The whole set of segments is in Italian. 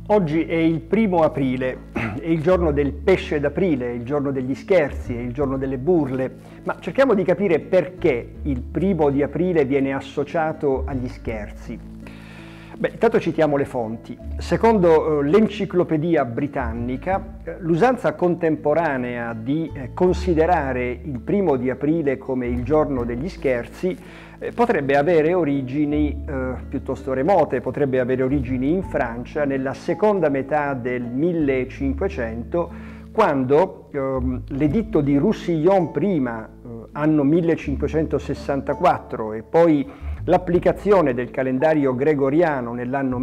Oggi è il 1° aprile, è il giorno del pesce d'aprile, è il giorno degli scherzi, è il giorno delle burle, ma cerchiamo di capire perché il 1° aprile viene associato agli scherzi. Intanto citiamo le fonti. Secondo l'Enciclopedia Britannica, l'usanza contemporanea di considerare il 1° aprile come il giorno degli scherzi potrebbe avere origini piuttosto remote, potrebbe avere origini in Francia nella seconda metà del 1500, quando l'editto di Roussillon prima, anno 1564, e poi l'applicazione del calendario gregoriano nell'anno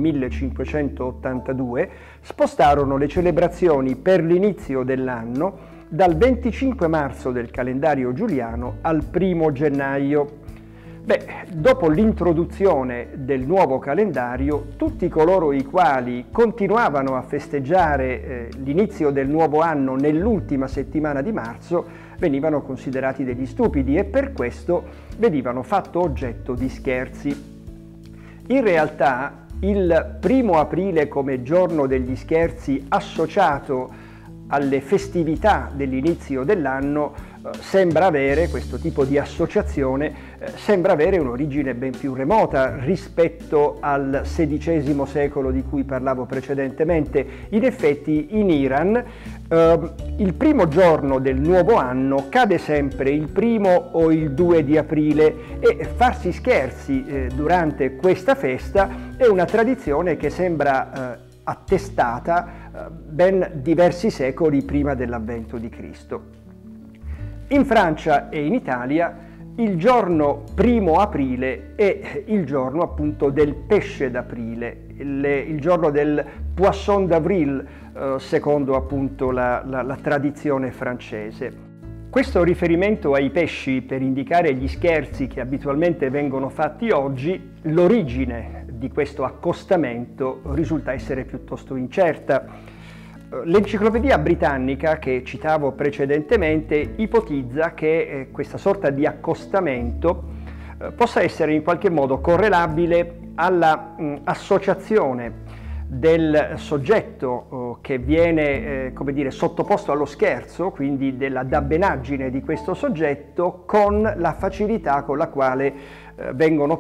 1582 spostarono le celebrazioni per l'inizio dell'anno dal 25 marzo del calendario giuliano al 1° gennaio. Dopo l'introduzione del nuovo calendario, tutti coloro i quali continuavano a festeggiare l'inizio del nuovo anno nell'ultima settimana di marzo venivano considerati degli stupidi e per questo venivano fatto oggetto di scherzi. In realtà il 1° aprile come giorno degli scherzi associato alle festività dell'inizio dell'anno sembra avere, questo tipo di associazione, sembra avere un'origine ben più remota rispetto al XVI secolo di cui parlavo precedentemente. In effetti in Iran il primo giorno del nuovo anno cade sempre il 1° o il 2 di aprile e farsi scherzi durante questa festa è una tradizione che sembra attestata ben diversi secoli prima dell'avvento di Cristo. In Francia e in Italia il giorno 1° aprile è il giorno appunto del pesce d'aprile, il giorno del Poisson d'avril, secondo appunto la tradizione francese. Questo riferimento ai pesci per indicare gli scherzi che abitualmente vengono fatti oggi, l'origine di questo accostamento risulta essere piuttosto incerta. L'Enciclopedia Britannica, che citavo precedentemente, ipotizza che questa sorta di accostamento possa essere in qualche modo correlabile alla associazione del soggetto che viene sottoposto allo scherzo, quindi della dabbenaggine di questo soggetto, con la facilità con la quale vengono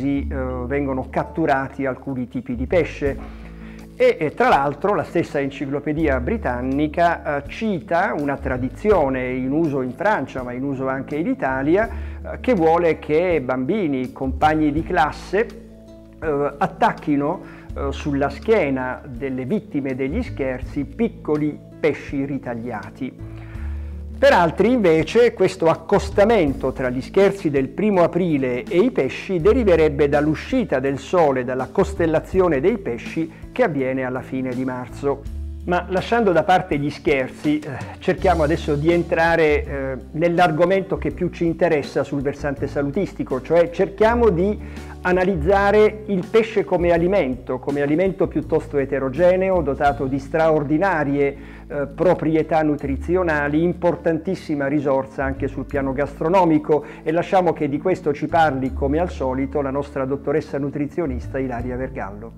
catturati alcuni tipi di pesce. E tra l'altro la stessa Enciclopedia Britannica cita una tradizione in uso in Francia, ma in uso anche in Italia, che vuole che bambini, compagni di classe, attacchino sulla schiena delle vittime degli scherzi piccoli pesci ritagliati. Per altri invece questo accostamento tra gli scherzi del 1° aprile e i pesci deriverebbe dall'uscita del Sole dalla costellazione dei pesci che avviene alla fine di marzo. Ma lasciando da parte gli scherzi, cerchiamo adesso di entrare nell'argomento che più ci interessa sul versante salutistico, cioè cerchiamo di analizzare il pesce come alimento piuttosto eterogeneo, dotato di straordinarie proprietà nutrizionali, importantissima risorsa anche sul piano gastronomico, e lasciamo che di questo ci parli, come al solito, la nostra dottoressa nutrizionista Ilaria Vergallo.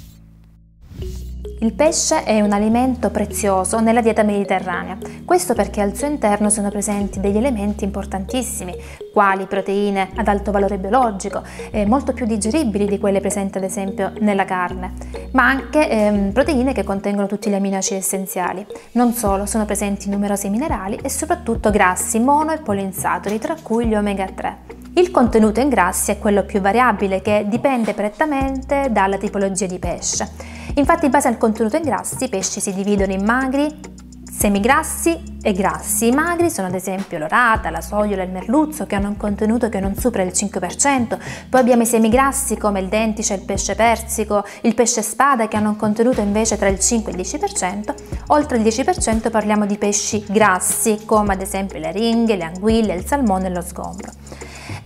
Il pesce è un alimento prezioso nella dieta mediterranea, questo perché al suo interno sono presenti degli elementi importantissimi, quali proteine ad alto valore biologico, molto più digeribili di quelle presenti ad esempio nella carne, ma anche proteine che contengono tutti gli aminoacidi essenziali. Non solo, sono presenti numerosi minerali e soprattutto grassi mono e poliinsaturi, tra cui gli omega 3. Il contenuto in grassi è quello più variabile, che dipende prettamente dalla tipologia di pesce. Infatti, in base al contenuto in grassi, i pesci si dividono in magri, semigrassi e grassi. I magri sono ad esempio l'orata, la sogliola e il merluzzo, che hanno un contenuto che non supera il 5%. Poi abbiamo i semigrassi come il dentice, il pesce persico, il pesce spada, che hanno un contenuto invece tra il 5 e il 10%. Oltre il 10% parliamo di pesci grassi come ad esempio le ringhe, le anguille, il salmone e lo sgombro.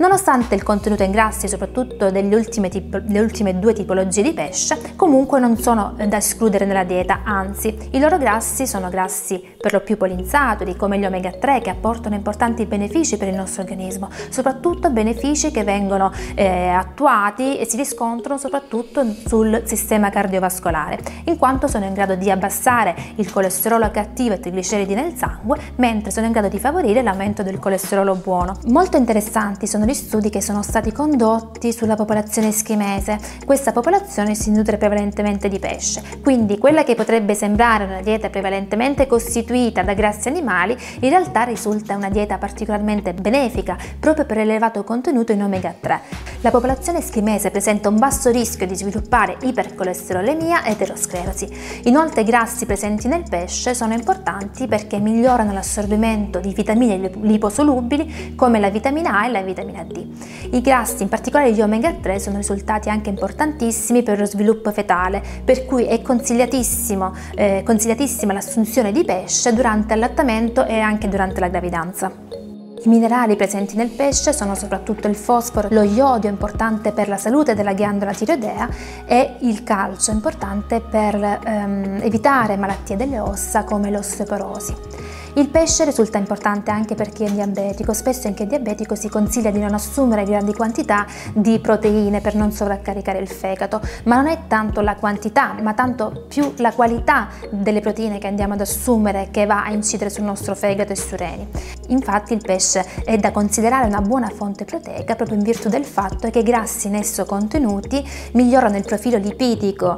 Nonostante il contenuto in grassi, soprattutto delle ultime due tipologie di pesce, comunque non sono da escludere nella dieta, anzi, i loro grassi sono grassi per lo più polinsaturi, come gli omega 3, che apportano importanti benefici per il nostro organismo, soprattutto benefici che vengono attuati e si riscontrano soprattutto sul sistema cardiovascolare, in quanto sono in grado di abbassare il colesterolo cattivo e i trigliceridi nel sangue, mentre sono in grado di favorire l'aumento del colesterolo buono. Molto interessanti sono gli studi che sono stati condotti sulla popolazione eschimese. Questa popolazione si nutre prevalentemente di pesce, quindi quella che potrebbe sembrare una dieta prevalentemente costituita da grassi animali in realtà risulta una dieta particolarmente benefica proprio per l'elevato contenuto in omega 3. La popolazione eschimese presenta un basso rischio di sviluppare ipercolesterolemia e aterosclerosi. Inoltre i grassi presenti nel pesce sono importanti perché migliorano l'assorbimento di vitamine liposolubili come la vitamina A e la vitamina D. I grassi, in particolare gli omega 3, sono risultati anche importantissimi per lo sviluppo fetale, per cui è consigliatissima l'assunzione di pesce durante l'allattamento e anche durante la gravidanza. I minerali presenti nel pesce sono soprattutto il fosforo, lo iodio, importante per la salute della ghiandola tiroidea, e il calcio, importante per evitare malattie delle ossa come l'osteoporosi. Il pesce risulta importante anche per chi è diabetico. Spesso in chi è diabetico si consiglia di non assumere grandi quantità di proteine per non sovraccaricare il fegato, ma non è tanto la quantità, ma tanto più la qualità delle proteine che andiamo ad assumere che va a incidere sul nostro fegato e sui reni. Infatti il pesce è da considerare una buona fonte proteica proprio in virtù del fatto che i grassi in esso contenuti migliorano il profilo lipidico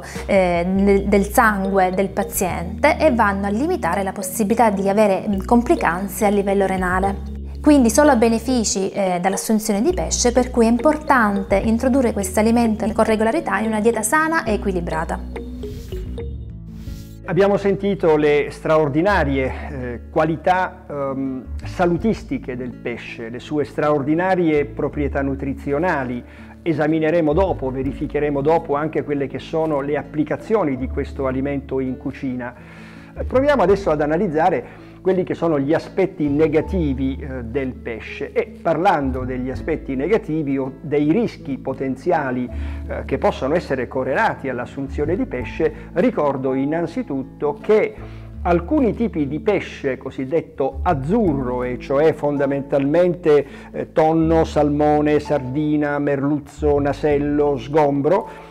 del sangue del paziente e vanno a limitare la possibilità di avere complicanze a livello renale. Quindi solo benefici dall'assunzione di pesce, per cui è importante introdurre questo alimento con regolarità in una dieta sana e equilibrata. Abbiamo sentito le straordinarie qualità salutistiche del pesce, le sue straordinarie proprietà nutrizionali. Esamineremo dopo, verificheremo dopo anche quelle che sono le applicazioni di questo alimento in cucina. Proviamo adesso ad analizzare quelli che sono gli aspetti negativi del pesce, e parlando degli aspetti negativi o dei rischi potenziali che possono essere correlati all'assunzione di pesce, ricordo innanzitutto che alcuni tipi di pesce cosiddetto azzurro, e cioè fondamentalmente tonno, salmone, sardina, merluzzo, nasello, sgombro,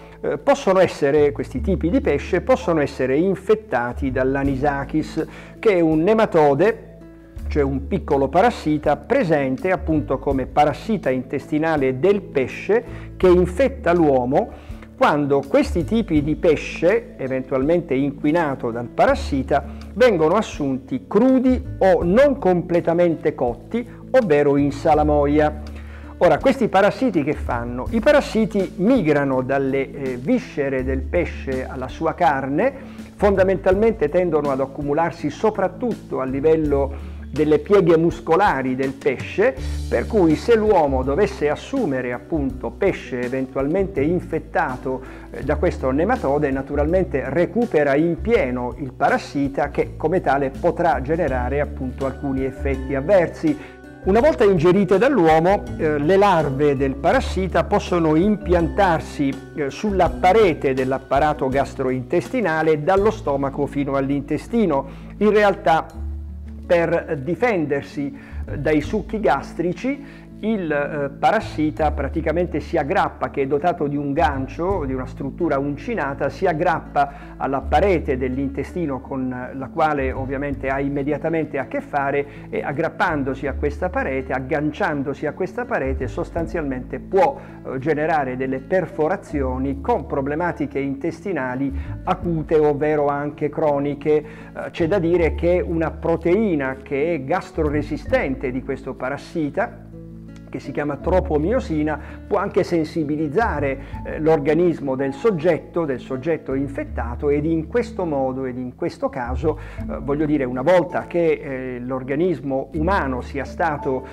questi tipi di pesce possono essere infettati dall'anisakis, che è un nematode, cioè un piccolo parassita presente appunto come parassita intestinale del pesce, che infetta l'uomo quando questi tipi di pesce, eventualmente inquinato dal parassita, vengono assunti crudi o non completamente cotti, ovvero in salamoia. Ora, questi parassiti che fanno? I parassiti migrano dalle viscere del pesce alla sua carne, fondamentalmente tendono ad accumularsi soprattutto a livello delle pieghe muscolari del pesce, per cui se l'uomo dovesse assumere appunto pesce eventualmente infettato da questo nematode, naturalmente recupera in pieno il parassita, che come tale potrà generare appunto alcuni effetti avversi. Una volta ingerite dall'uomo, le larve del parassita possono impiantarsi sulla parete dell'apparato gastrointestinale dallo stomaco fino all'intestino. In realtà, per difendersi dai succhi gastrici, il parassita praticamente si aggrappa, che è dotato di un gancio, di una struttura uncinata, si aggrappa alla parete dell'intestino con la quale ovviamente ha immediatamente a che fare, e aggrappandosi a questa parete, agganciandosi a questa parete, sostanzialmente può generare delle perforazioni con problematiche intestinali acute, ovvero anche croniche. C'è da dire che una proteina che è gastroresistente di questo parassita, che si chiama tropomiosina, può anche sensibilizzare l'organismo del soggetto infettato, ed in questo modo ed in questo caso, voglio dire, una volta che l'organismo umano sia stato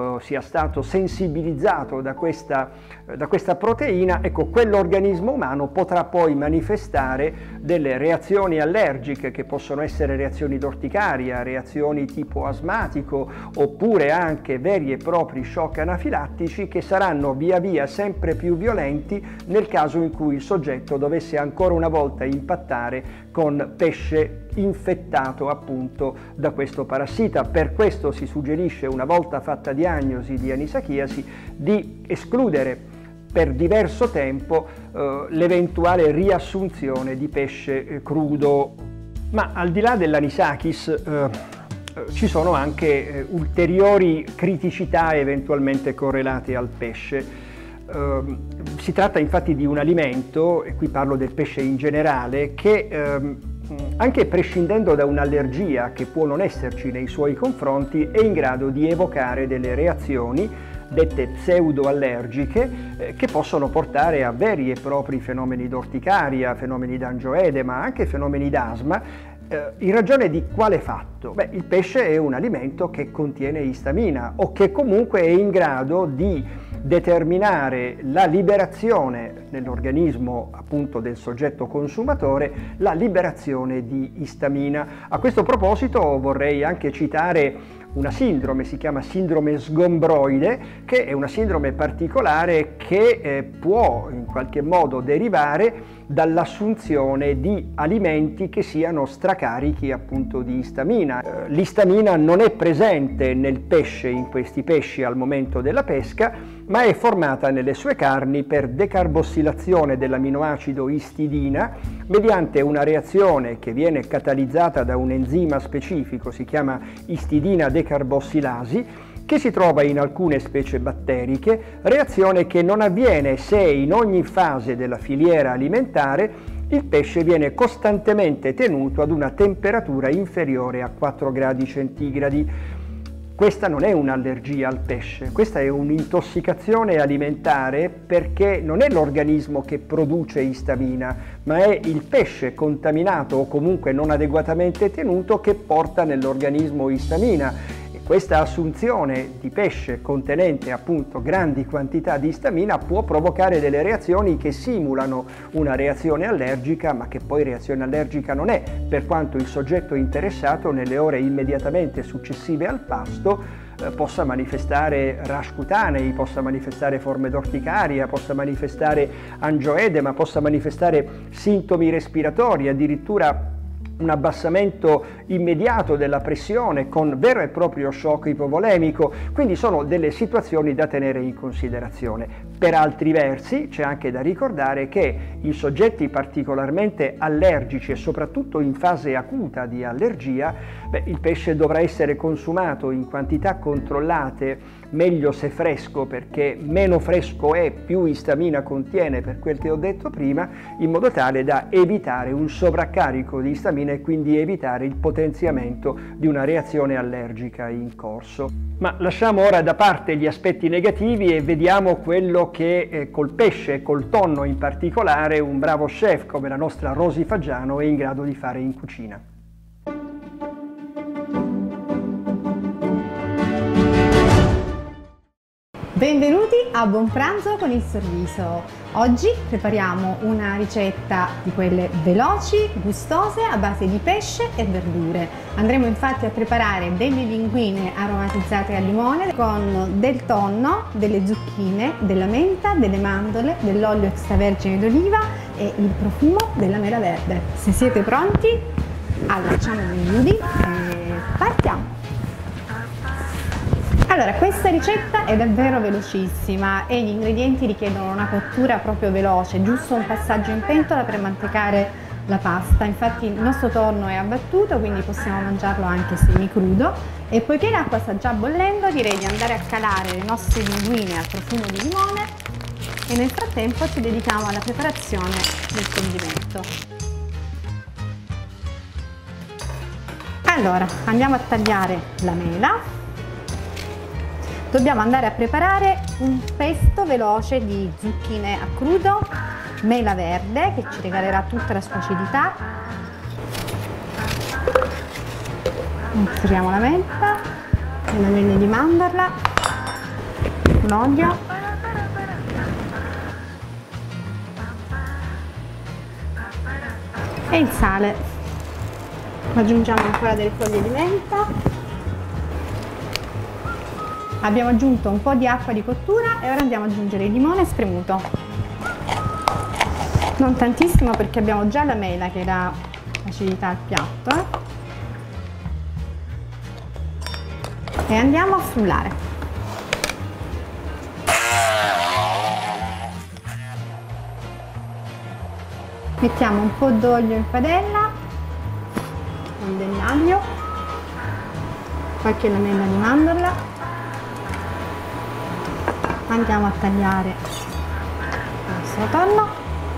sensibilizzato da questa proteina, ecco, quell'organismo umano potrà poi manifestare delle reazioni allergiche, che possono essere reazioni d'orticaria, reazioni tipo asmatico, oppure anche veri e propri shock anafilattici che saranno via via sempre più violenti nel caso in cui il soggetto dovesse ancora una volta impattare con pesce infettato appunto da questo parassita. Per questo si suggerisce, una volta fatta diagnosi di anisachiasi, di escludere per diverso tempo l'eventuale riassunzione di pesce crudo. Ma al di là dell'anisakis ci sono anche ulteriori criticità eventualmente correlate al pesce. Si tratta infatti di un alimento, e qui parlo del pesce in generale, che anche prescindendo da un'allergia che può non esserci nei suoi confronti, è in grado di evocare delle reazioni dette pseudoallergiche che possono portare a veri e propri fenomeni d'orticaria, fenomeni d'angioedema, anche fenomeni d'asma. In ragione di quale fatto? Beh, il pesce è un alimento che contiene istamina o che comunque è in grado di determinare la liberazione nell'organismo appunto del soggetto consumatore, la liberazione di istamina. A questo proposito vorrei anche citare una sindrome, si chiama sindrome sgombroide, che è una sindrome particolare che può in qualche modo derivare dall'assunzione di alimenti che siano stracarichi appunto di istamina. L'istamina non è presente nel pesce, in questi pesci al momento della pesca, ma è formata nelle sue carni per decarbossilazione dell'aminoacido istidina mediante una reazione che viene catalizzata da un enzima specifico, si chiama istidina decarbossilasi, che si trova in alcune specie batteriche, reazione che non avviene se in ogni fase della filiera alimentare il pesce viene costantemente tenuto ad una temperatura inferiore a 4 gradi centigradi. Questa non è un'allergia al pesce, questa è un'intossicazione alimentare, perché non è l'organismo che produce istamina, ma è il pesce contaminato o comunque non adeguatamente tenuto che porta nell'organismo istamina. Questa assunzione di pesce contenente appunto grandi quantità di istamina può provocare delle reazioni che simulano una reazione allergica, ma che poi reazione allergica non è, per quanto il soggetto interessato nelle ore immediatamente successive al pasto possa manifestare rash cutanei, possa manifestare forme d'orticaria, possa manifestare angioedema, possa manifestare sintomi respiratori, addirittura un abbassamento immediato della pressione con vero e proprio shock ipovolemico. Quindi sono delle situazioni da tenere in considerazione. Per altri versi c'è anche da ricordare che in soggetti particolarmente allergici e soprattutto in fase acuta di allergia, il pesce dovrà essere consumato in quantità controllate, meglio se fresco, perché meno fresco è più istamina contiene, per quel che ho detto prima, in modo tale da evitare un sovraccarico di istamina e quindi evitare il potenziamento di una reazione allergica in corso. Ma lasciamo ora da parte gli aspetti negativi e vediamo quello che col pesce e col tonno in particolare un bravo chef come la nostra Rosy Faggiano è in grado di fare in cucina. Benvenuti a Buon Pranzo con il Sorriso. Oggi prepariamo una ricetta di quelle veloci, gustose, a base di pesce e verdure. Andremo infatti a preparare delle linguine aromatizzate al limone con del tonno, delle zucchine, della menta, delle mandorle, dell'olio extravergine d'oliva e il profumo della mela verde. Se siete pronti, allacciamo i nudi e partiamo! Allora, questa ricetta è davvero velocissima e gli ingredienti richiedono una cottura proprio veloce, giusto un passaggio in pentola per mantecare la pasta. Infatti il nostro tonno è abbattuto, quindi possiamo mangiarlo anche semicrudo, e poiché l'acqua sta già bollendo direi di andare a calare le nostre linguine al profumo di limone e nel frattempo ci dedichiamo alla preparazione del condimento. Allora, andiamo a tagliare la mela. Dobbiamo andare a preparare un pesto veloce di zucchine a crudo, mela verde che ci regalerà tutta la sua acidità. Inseriamo la menta, le lamelle di mandorla, l'olio e il sale. Aggiungiamo ancora delle foglie di menta. Abbiamo aggiunto un po' di acqua di cottura e ora andiamo ad aggiungere il limone spremuto. Non tantissimo perché abbiamo già la mela che dà acidità al piatto. E andiamo a frullare. Mettiamo un po' d'olio in padella con dell'aglio, qualche lamella di mandorla. Andiamo a tagliare il nostro tonno.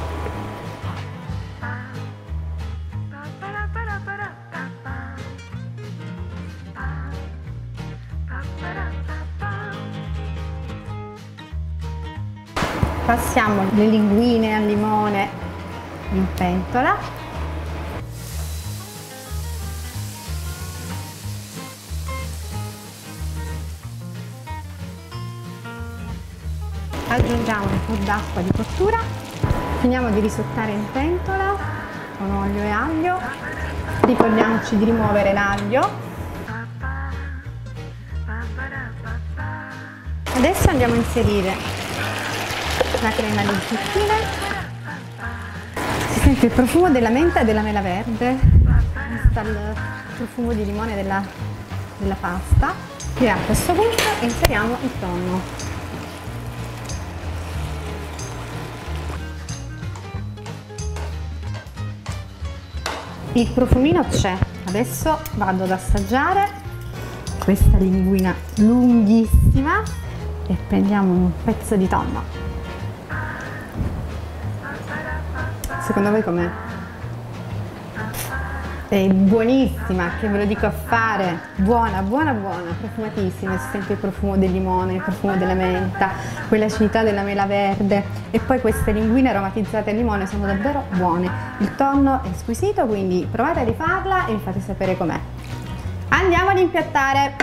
Passiamo le linguine al limone in pentola. Aggiungiamo un po' d'acqua di cottura. Finiamo di risottare in pentola con olio e aglio. Ricordiamoci di rimuovere l'aglio. Adesso andiamo a inserire la crema di zucchine. Si sente il profumo della menta e della mela verde, sta il profumo di limone della pasta. E a questo punto inseriamo il tonno. Il profumino c'è, adesso vado ad assaggiare questa linguina lunghissima e prendiamo un pezzo di tonno. Secondo voi com'è? È buonissima, che ve lo dico a fare, buona, buona, buona, profumatissima, si sente il profumo del limone, il profumo della menta, quell'acidità della mela verde e poi queste linguine aromatizzate al limone sono davvero buone. Il tonno è squisito, quindi provate a rifarla e mi fate sapere com'è. Andiamo ad impiattare!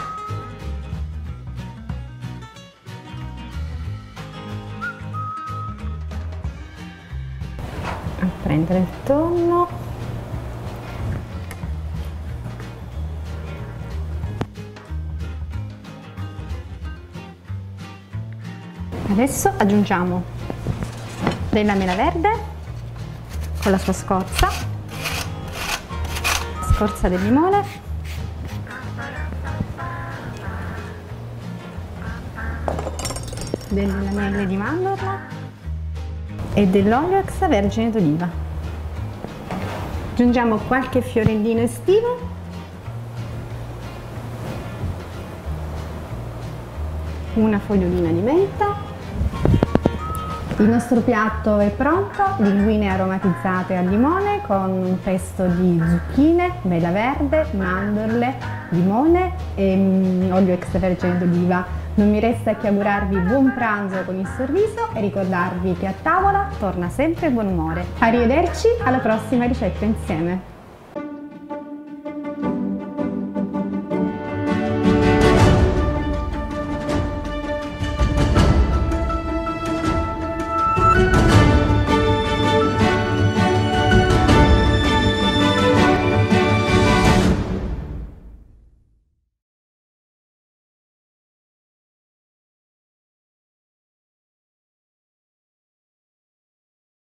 A prendere il tonno, adesso aggiungiamo della mela verde con la sua scorza del limone, delle lamelle di mandorla e dell'olio extravergine d'oliva. Aggiungiamo qualche fiorellino estivo, una fogliolina di menta. Il nostro piatto è pronto, linguine aromatizzate al limone con un pesto di zucchine, mela verde, mandorle, limone e olio extravergine d'oliva. Non mi resta che augurarvi buon pranzo con il sorriso e ricordarvi che a tavola torna sempre il buon umore. Arrivederci alla prossima ricetta insieme!